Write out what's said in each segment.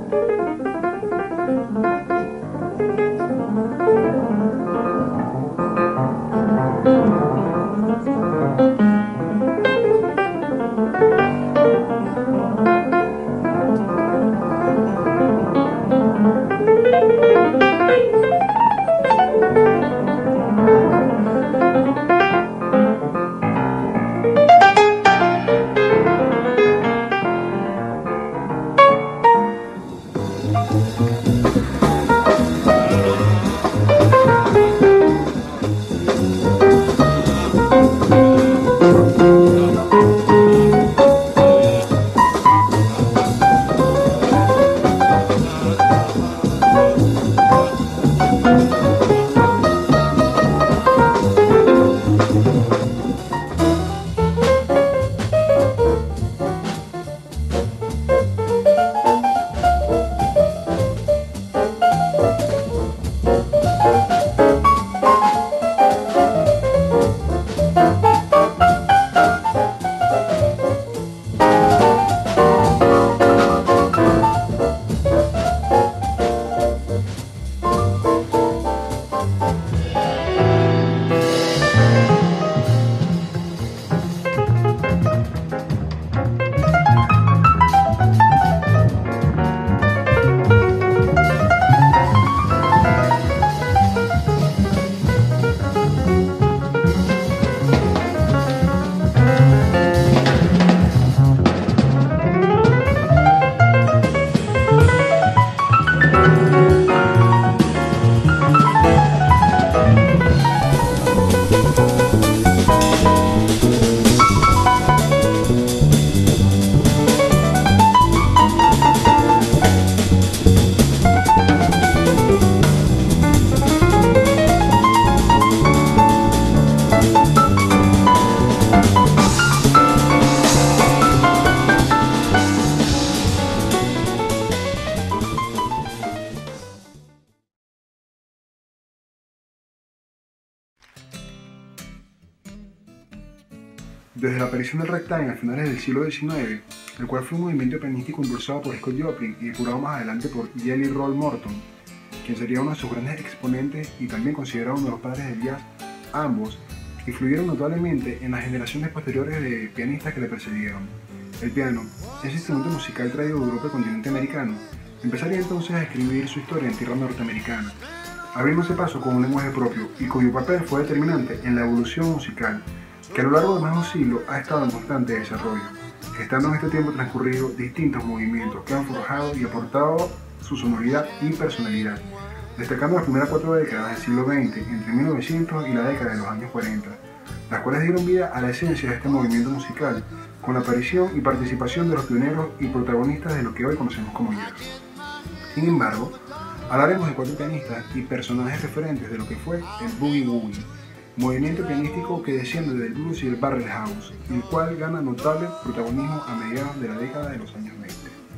Desde la aparición del ragtime a finales del siglo XIX, el cual fue un movimiento pianístico impulsado por Scott Joplin y curado más adelante por Jelly Roll Morton, quien sería uno de sus grandes exponentes y también considerado uno de los padres del jazz, ambos influyeron notablemente en las generaciones posteriores de pianistas que le precedieron. El piano, ese instrumento musical traído de Europa al continente americano, empezaría entonces a escribir su historia en tierra norteamericana, abriéndose paso con un lenguaje propio y cuyo papel fue determinante en la evolución musical, que a lo largo de más de un siglo ha estado en constante desarrollo, gestando en este tiempo transcurrido distintos movimientos que han forjado y aportado su sonoridad y personalidad, destacando las primeras 4 décadas del siglo XX, entre 1900 y la década de los años 40, las cuales dieron vida a la esencia de este movimiento musical, con la aparición y participación de los pioneros y protagonistas de lo que hoy conocemos como jazz. Sin embargo, hablaremos de 4 pianistas y personajes referentes de lo que fue el Boogie Woogie, movimiento pianístico que desciende del blues y el barrel house, el cual gana notable protagonismo a mediados de la década de los años 20.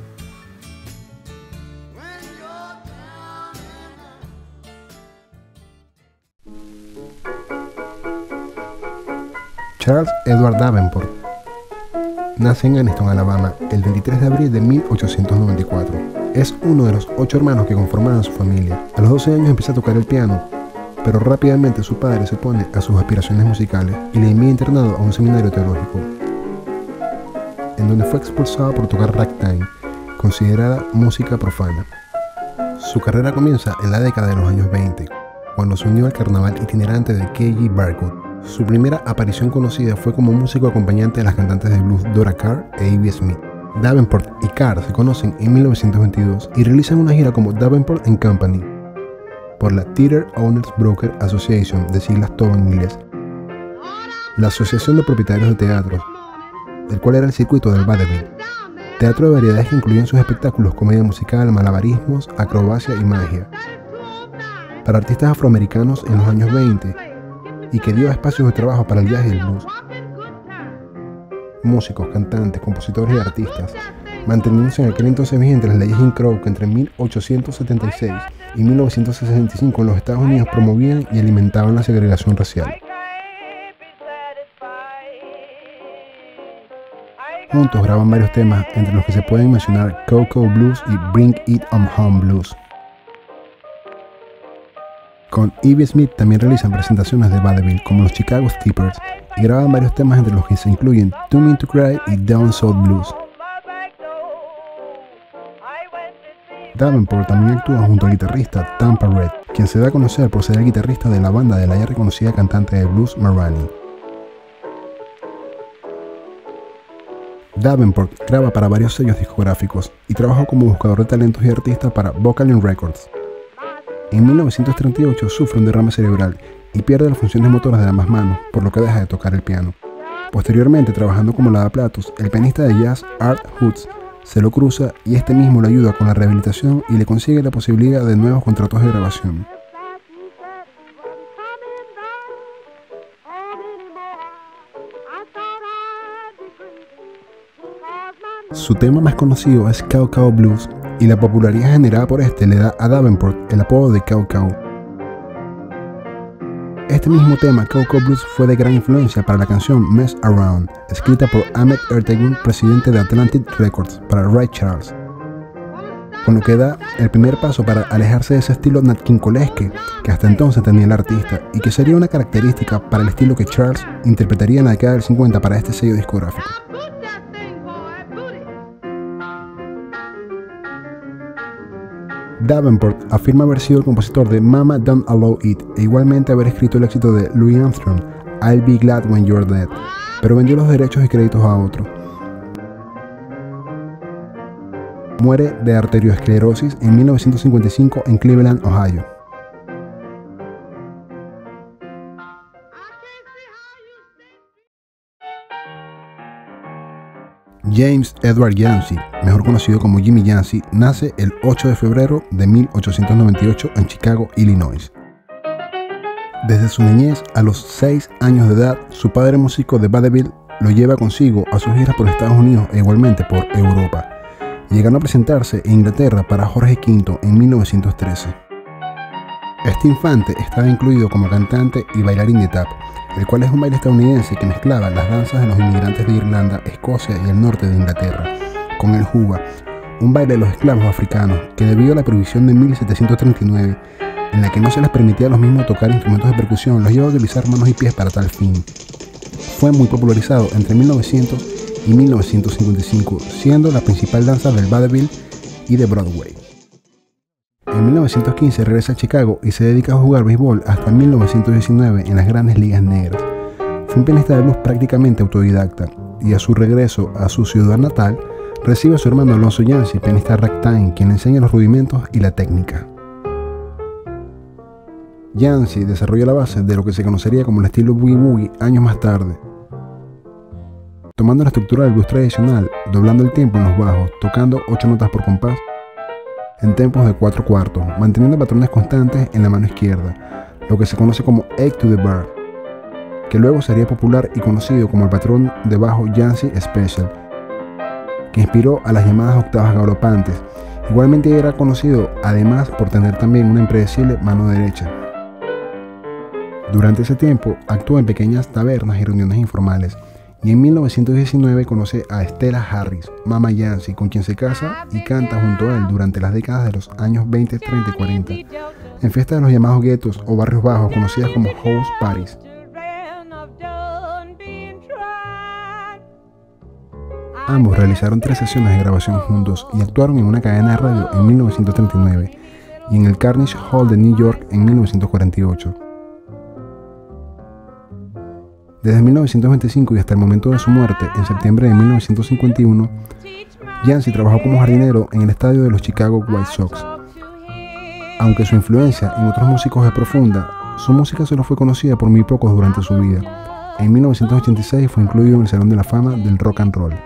Charles Edward Davenport nace en Anniston, Alabama, el 23 de abril de 1894. Es uno de los 8 hermanos que conformaban su familia. A los 12 años empieza a tocar el piano, pero rápidamente su padre se opone a sus aspiraciones musicales y le envía internado a un seminario teológico, en donde fue expulsado por tocar ragtime, considerada música profana. Su carrera comienza en la década de los años 20, cuando se unió al carnaval itinerante de K.G. Barcott. Su primera aparición conocida fue como músico acompañante de las cantantes de blues Dora Carr e Ivy Smith. Davenport y Carr se conocen en 1922 y realizan una gira como Davenport & Company por la Theatre Owners Broker Association, de siglas todo en inglés, la Asociación de Propietarios de Teatros, el cual era el circuito del vaudeville, teatro de variedades que incluía en sus espectáculos comedia musical, malabarismos, acrobacia y magia, para artistas afroamericanos en los años 20 y que dio espacios de trabajo para el jazz y el blues. Músicos, cantantes, compositores y artistas, manteniéndose en aquel entonces vigentes las leyes Jim Crow que entre 1876 y 1965 en los Estados Unidos promovían y alimentaban la segregación racial. Juntos graban varios temas, entre los que se pueden mencionar Coco Blues y Bring It On Home Blues. Con Ivy Smith también realizan presentaciones de vaudeville como los Chicago Steppers y graban varios temas entre los que se incluyen Too Mean to Cry y Down South Blues. Davenport también actúa junto al guitarrista Tampa Red, quien se da a conocer por ser el guitarrista de la banda de la ya reconocida cantante de blues Marani. Davenport graba para varios sellos discográficos y trabajó como buscador de talentos y artistas para Vocalin Records. En 1938 sufre un derrame cerebral y pierde las funciones motoras de ambas manos, por lo que deja de tocar el piano. Posteriormente, trabajando como lavaplatos, el pianista de jazz Art Hoots se lo cruza y este mismo le ayuda con la rehabilitación y le consigue la posibilidad de nuevos contratos de grabación. Su tema más conocido es Cow Cow Blues, y la popularidad generada por este le da a Davenport el apodo de Cow Cow. Este mismo tema, Cow Cow Blues, fue de gran influencia para la canción Mess Around, escrita por Ahmet Ertegun, presidente de Atlantic Records, para Ray Charles, con lo que da el primer paso para alejarse de ese estilo Nat King Colesque que hasta entonces tenía el artista y que sería una característica para el estilo que Charles interpretaría en la década del 50 para este sello discográfico. Davenport afirma haber sido el compositor de Mama Don't Allow It e igualmente haber escrito el éxito de Louis Armstrong, I'll Be Glad When You're Dead, pero vendió los derechos y créditos a otro. Muere de arteriosclerosis en 1955 en Cleveland, Ohio. James Edward Yancey, mejor conocido como Jimmy Yancey, nace el 8 de febrero de 1898 en Chicago, Illinois. Desde su niñez, a los 6 años de edad, su padre músico de vaudeville lo lleva consigo a sus giras por Estados Unidos e igualmente por Europa, llegando a presentarse en Inglaterra para Jorge V en 1913. Este infante estaba incluido como cantante y bailarín de tap, el cual es un baile estadounidense que mezclaba las danzas de los inmigrantes de Irlanda, Escocia y el norte de Inglaterra, con el juba, un baile de los esclavos africanos que debido a la prohibición de 1739, en la que no se les permitía a los mismos tocar instrumentos de percusión, los llevó a utilizar manos y pies para tal fin. Fue muy popularizado entre 1900 y 1955, siendo la principal danza del vaudeville y de Broadway. En 1915 regresa a Chicago y se dedica a jugar béisbol hasta 1919 en las grandes ligas negras. Fue un pianista de blues prácticamente autodidacta y a su regreso a su ciudad natal recibe a su hermano Alonzo Yancey, pianista ragtime, quien le enseña los rudimentos y la técnica. Yancey desarrolla la base de lo que se conocería como el estilo boogie woogie años más tarde, tomando la estructura del blues tradicional, doblando el tiempo en los bajos, tocando 8 notas por compás en tempos de 4/4, manteniendo patrones constantes en la mano izquierda, lo que se conoce como 8 to the bar, que luego sería popular y conocido como el patrón de bajo Yancey Special, que inspiró a las llamadas octavas galopantes. Igualmente era conocido además por tener también una impredecible mano derecha. Durante ese tiempo actuó en pequeñas tabernas y reuniones informales, y en 1919 conoce a Stella Harris, Mama Yancey, con quien se casa y canta junto a él durante las décadas de los años 20, 30 y 40, en fiestas de los llamados guetos o barrios bajos conocidas como house parties. Ambos realizaron 3 sesiones de grabación juntos y actuaron en una cadena de radio en 1939 y en el Carnegie Hall de New York en 1948. Desde 1925 y hasta el momento de su muerte, en septiembre de 1951, Yancey trabajó como jardinero en el estadio de los Chicago White Sox. Aunque su influencia en otros músicos es profunda, su música solo fue conocida por muy pocos durante su vida. En 1986 fue incluido en el Salón de la Fama del Rock and Roll.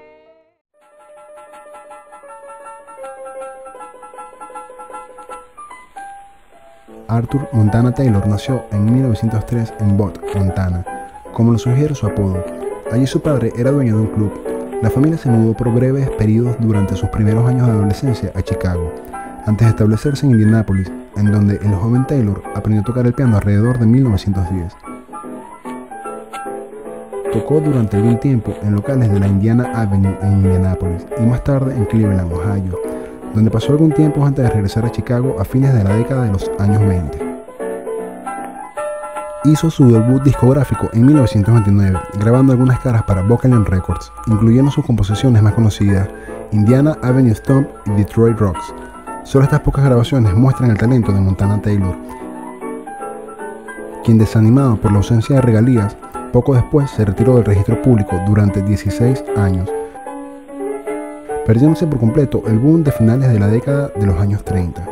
Arthur Montana Taylor nació en 1903 en Butte, Montana, como lo sugiere su apodo. Allí su padre era dueño de un club. La familia se mudó por breves periodos durante sus primeros años de adolescencia a Chicago, antes de establecerse en Indianápolis, en donde el joven Taylor aprendió a tocar el piano alrededor de 1910. Tocó durante algún tiempo en locales de la Indiana Avenue en Indianápolis y más tarde en Cleveland, Ohio, donde pasó algún tiempo antes de regresar a Chicago a fines de la década de los años 20. Hizo su debut discográfico en 1929, grabando algunas caras para Vocalion Records, incluyendo sus composiciones más conocidas, Indiana Avenue Stomp y Detroit Rocks. Solo estas pocas grabaciones muestran el talento de Montana Taylor, quien, desanimado por la ausencia de regalías, poco después se retiró del registro público durante 16 años, perdiéndose por completo el boom de finales de la década de los años 30.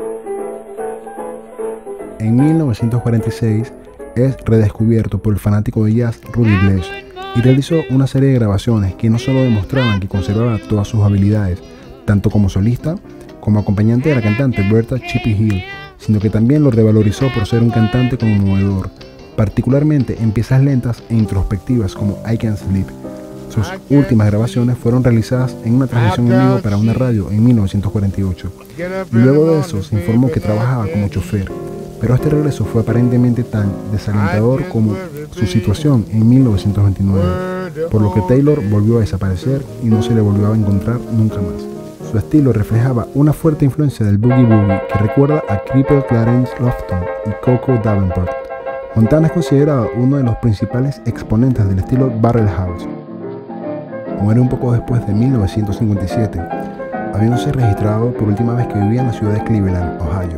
En 1946 es redescubierto por el fanático de jazz Rudy Blesh y realizó una serie de grabaciones que no solo demostraban que conservaba todas sus habilidades, tanto como solista como acompañante de la cantante Bertha Chippy Hill, sino que también lo revalorizó por ser un cantante conmovedor, particularmente en piezas lentas e introspectivas como I Can't Sleep. Sus últimas grabaciones fueron realizadas en una transmisión en vivo para una radio en 1948. Luego de eso se informó que trabajaba como chofer, pero este regreso fue aparentemente tan desalentador como su situación en 1929, por lo que Taylor volvió a desaparecer y no se le volvió a encontrar nunca más. Su estilo reflejaba una fuerte influencia del boogie woogie que recuerda a Cripple Clarence Lofton y Coco Davenport. Montana es considerado uno de los principales exponentes del estilo Barrel House. Muere un poco después de 1957, habiéndose registrado por última vez que vivía en la ciudad de Cleveland, Ohio.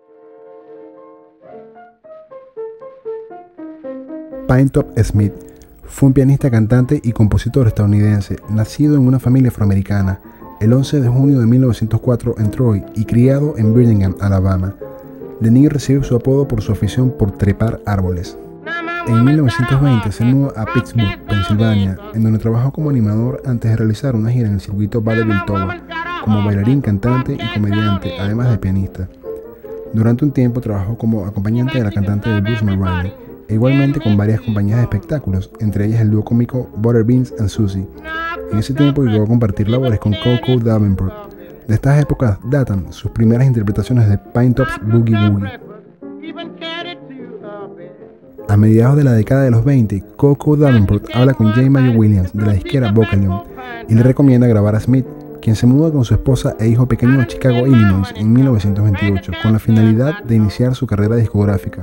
Pinetop Smith fue un pianista, cantante y compositor estadounidense, nacido en una familia afroamericana el 11 de junio de 1904 en Troy y criado en Birmingham, Alabama. De niño recibió su apodo por su afición por trepar árboles. En 1920 se mudó a Pittsburgh, Pensilvania, en donde trabajó como animador antes de realizar una gira en el circuito Vaudeville-Toba, como bailarín, cantante y comediante, además de pianista. Durante un tiempo trabajó como acompañante de la cantante de blues May Riley, e igualmente con varias compañías de espectáculos, entre ellas el dúo cómico Butterbeans and Susie. En ese tiempo llegó a compartir labores con Coco Davenport. De estas épocas datan sus primeras interpretaciones de Pinetop's Boogie Woogie. A mediados de la década de los 20, Coco Davenport habla con J. Mayo Williams de la disquera Vocalion y le recomienda grabar a Smith, quien se mudó con su esposa e hijo pequeño a Chicago, Illinois en 1928, con la finalidad de iniciar su carrera discográfica.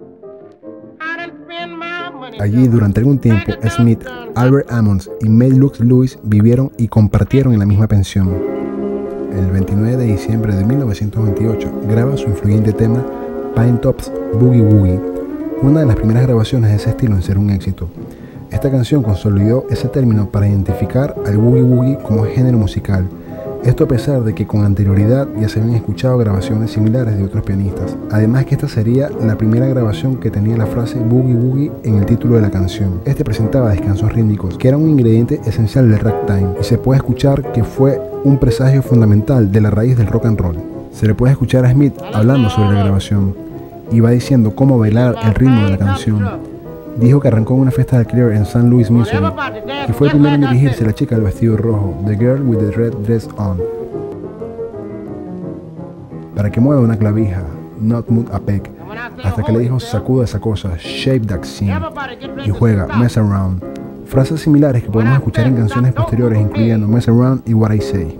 Allí, durante algún tiempo, Smith, Albert Ammons y May Lux Lewis vivieron y compartieron en la misma pensión. El 29 de diciembre de 1928 graba su influyente tema Pinetop's Boogie Woogie, una de las primeras grabaciones de ese estilo en ser un éxito. Esta canción consolidó ese término para identificar al boogie woogie como género musical. Esto a pesar de que con anterioridad ya se habían escuchado grabaciones similares de otros pianistas. Además que esta sería la primera grabación que tenía la frase boogie woogie en el título de la canción. Este presentaba descansos rítmicos, que era un ingrediente esencial del ragtime, y se puede escuchar que fue un presagio fundamental de la raíz del rock and roll. Se le puede escuchar a Smith hablando sobre la grabación, y va diciendo cómo bailar el ritmo de la canción. Dijo que arrancó en una fiesta de alquiler en St. Louis, Missouri, y fue el primero en dirigirse a la chica del vestido rojo, The Girl with the Red Dress On, para que mueva una clavija, not move a peg, hasta que le dijo sacuda esa cosa, shape that scene, y juega mess around. Frases similares que podemos escuchar en canciones posteriores, incluyendo Mess Around y What I Say.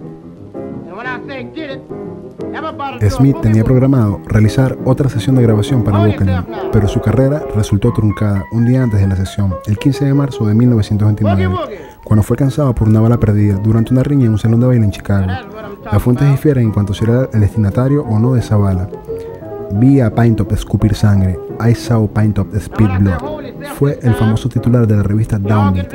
Smith tenía programado realizar otra sesión de grabación para Vocalion, pero su carrera resultó truncada un día antes de la sesión, el 15 de marzo de 1929, cuando fue alcanzado por una bala perdida durante una riña en un salón de baile en Chicago. Las fuentes difieren en cuanto será el destinatario o no de esa bala. Vi a Pinetop escupir sangre. I saw Pinetop spit blood. Fue el famoso titular de la revista Downbeat.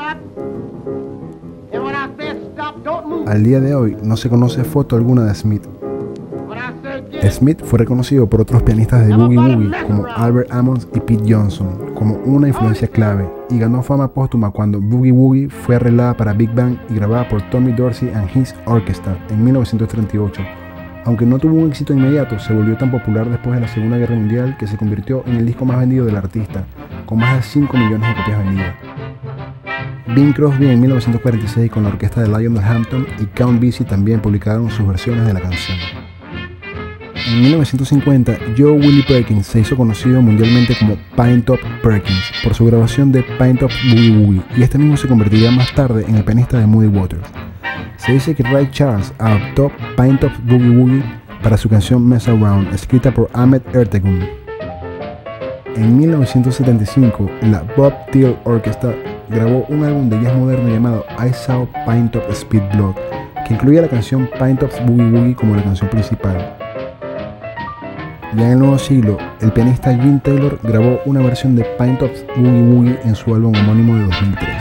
Al día de hoy no se conoce foto alguna de Smith. Smith fue reconocido por otros pianistas de boogie woogie como Albert Ammons y Pete Johnson como una influencia clave, y ganó fama póstuma cuando Boogie Woogie fue arreglada para Big Band y grabada por Tommy Dorsey and His Orchestra en 1938. Aunque no tuvo un éxito inmediato, se volvió tan popular después de la Segunda Guerra Mundial que se convirtió en el disco más vendido del artista, con más de 5 millones de copias vendidas. Bing Crosby en 1946 con la orquesta de Lionel Hampton y Count Basie también publicaron sus versiones de la canción. En 1950, Joe Willie Perkins se hizo conocido mundialmente como Pinetop Perkins por su grabación de Pinetop Boogie Woogie, y este mismo se convertiría más tarde en el pianista de Muddy Waters. Se dice que Ray Charles adoptó Pinetop Boogie Woogie para su canción Mess Around, escrita por Ahmet Ertegun. En 1975, la Bob Thiel Orchestra grabó un álbum de jazz moderno llamado I Saw Pinetop Speed Blood, que incluía la canción Pinetop Boogie Woogie como la canción principal. Ya en el nuevo siglo, el pianista Gene Taylor grabó una versión de Pinetop Boogie Woogie en su álbum homónimo de 2003.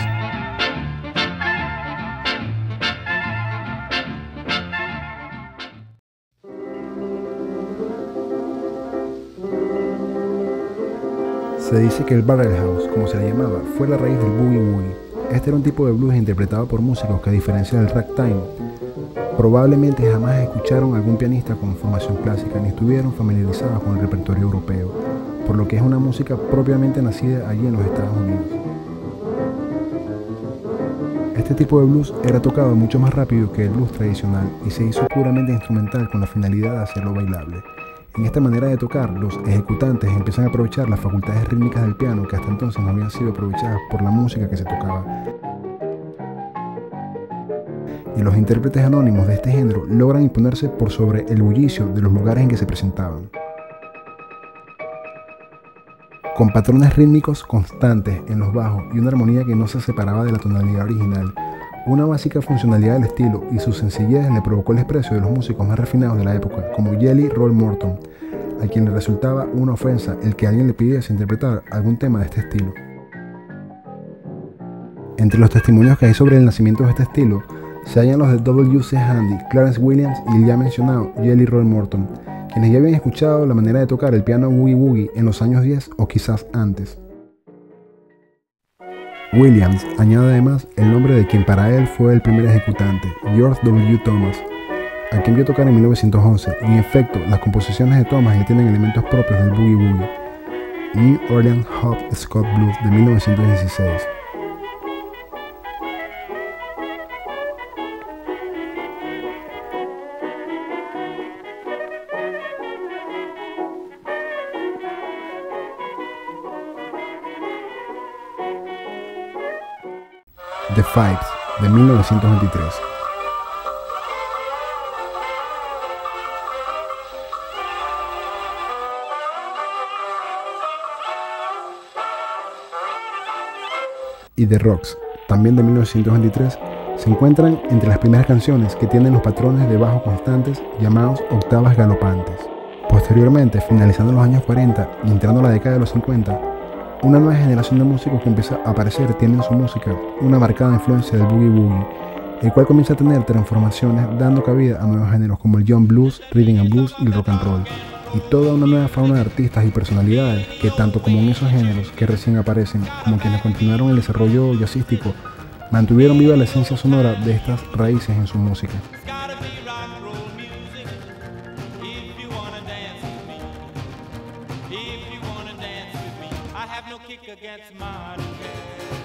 Se dice que el Barrel House, como se le llamaba, fue la raíz del Boogie Woogie. Este era un tipo de blues interpretado por músicos que, a diferencia del ragtime, probablemente jamás escucharon a algún pianista con formación clásica ni estuvieron familiarizados con el repertorio europeo, por lo que es una música propiamente nacida allí en los Estados Unidos. Este tipo de blues era tocado mucho más rápido que el blues tradicional y se hizo puramente instrumental con la finalidad de hacerlo bailable. En esta manera de tocar, los ejecutantes empiezan a aprovechar las facultades rítmicas del piano que hasta entonces no habían sido aprovechadas por la música que se tocaba. Y los intérpretes anónimos de este género logran imponerse por sobre el bullicio de los lugares en que se presentaban. Con patrones rítmicos constantes en los bajos y una armonía que no se separaba de la tonalidad original, una básica funcionalidad del estilo y su sencillez le provocó el desprecio de los músicos más refinados de la época, como Jelly Roll Morton, a quien le resultaba una ofensa el que alguien le pidiese interpretar algún tema de este estilo. Entre los testimonios que hay sobre el nacimiento de este estilo, se hallan los de W.C. Handy, Clarence Williams y el ya mencionado Jelly Roll Morton, quienes ya habían escuchado la manera de tocar el piano Boogie Woogie en los años 10 o quizás antes. Williams añade además el nombre de quien para él fue el primer ejecutante, George W. Thomas, a quien vio tocar en 1911, y en efecto, las composiciones de Thomas ya tienen elementos propios del Boogie Woogie. New Orleans Hop Scott Blues de 1916. The Fives, de 1923. Y The Rocks, también de 1923, se encuentran entre las primeras canciones que tienen los patrones de bajo constantes llamados octavas galopantes. Posteriormente, finalizando los años 40 y entrando la década de los 50, una nueva generación de músicos que empieza a aparecer tiene en su música una marcada influencia del Boogie Woogie, el cual comienza a tener transformaciones dando cabida a nuevos géneros como el Young Blues, Rhythm and Blues y el Rock and Roll, y toda una nueva fauna de artistas y personalidades que, tanto como en esos géneros que recién aparecen como quienes continuaron el desarrollo jazzístico, mantuvieron viva la esencia sonora de estas raíces en su música. Against modern jazz.